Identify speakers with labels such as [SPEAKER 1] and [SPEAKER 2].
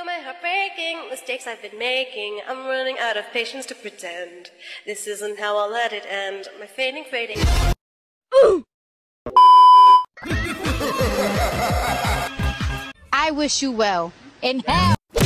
[SPEAKER 1] feel my heart breaking, mistakes I've been making. I'm running out of patience to pretend. This isn't how I'll let it end. My fading. Ooh!
[SPEAKER 2] I wish you well in hell.